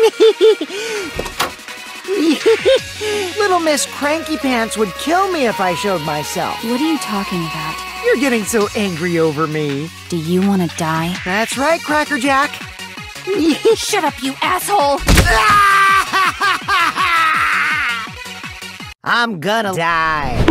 Little Miss Cranky Pants would kill me if I showed myself. What are you talking about? You're getting so angry over me. Do you want to die? That's right, Cracker Jack. Shut up, you asshole! I'm gonna die.